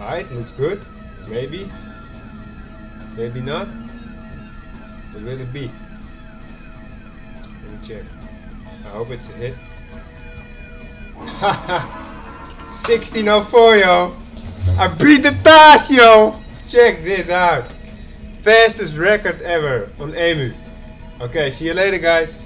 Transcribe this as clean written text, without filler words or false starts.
Alright, looks good. Maybe. Maybe not. What will it be? Let me check. I hope it's a hit. Haha! 1604, yo! I beat the task, yo! Check this out! Fastest record ever on Emu. Okay, see you later, guys.